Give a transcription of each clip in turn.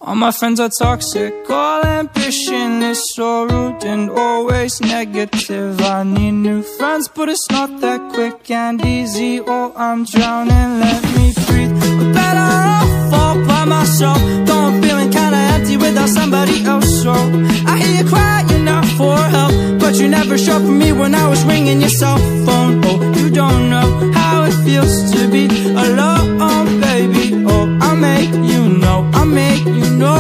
All my friends are toxic, all ambition is so rude and always negative. I need new friends, but it's not that quick and easy. Oh, I'm drowning, let me breathe. But better off all by myself, though I'm feeling kinda empty without somebody else. So I hear you crying out for help, but you never showed for me when I was ringing your cell phone. Oh, you don't know how it feels to be alone, baby. Oh, I'll make you know, I'll make you know.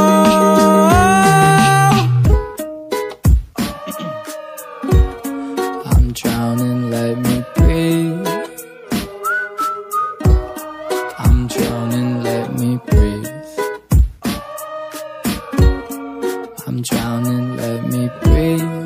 I'm drowning, let me breathe. I'm drowning, let me breathe. I'm drowning, let me breathe.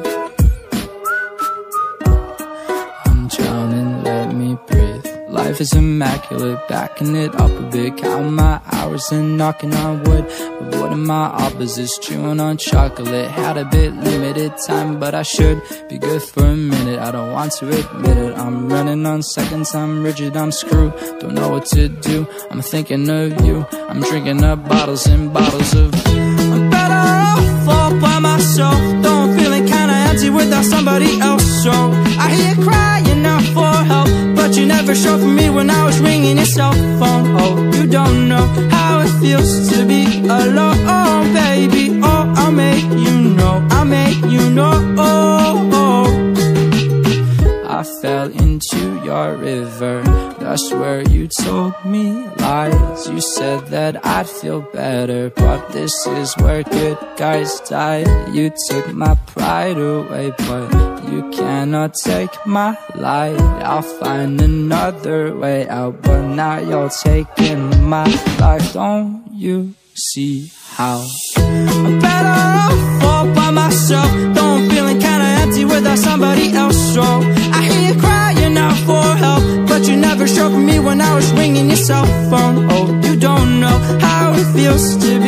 I'm drowning, let me breathe. Life is immaculate, backing it up a bit, counting my hours and knocking on wood, avoiding my opposites, chewing on chocolate. Had a bit limited time, but I should be good for a minute. I don't want to admit it, I'm running on seconds, I'm rigid, I'm screwed, don't know what to do, I'm thinking of you. I'm drinking up bottles and bottles of I'm better off all by myself, though I'm feeling kinda empty without somebody else. So I hear you crying out for help, but you never showed for me when I was ringing your cell phone. Oh, you don't know how it feels to be alone, baby. Oh, I'll make you know, I'll make you know. I fell into your river, that's where you told me lies. You said that I'd feel better, but this is where good guys die. You took my pride away, but you cannot take my light. I'll find another way out, but now you're taking my life. Don't you see how I'm better off all by myself, though I'm feeling kinda empty without somebody else. So I hear you crying out for help, but you never showed for me when I was ringing your cell phone. Oh, you don't know how it feels to be